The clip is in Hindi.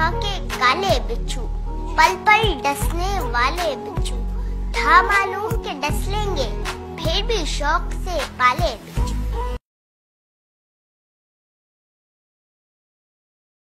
के काले बिच्छू, पल पल डसने वाले बिच्छू। था मालूम कि डस लेंगे, फिर भी शौक से पाले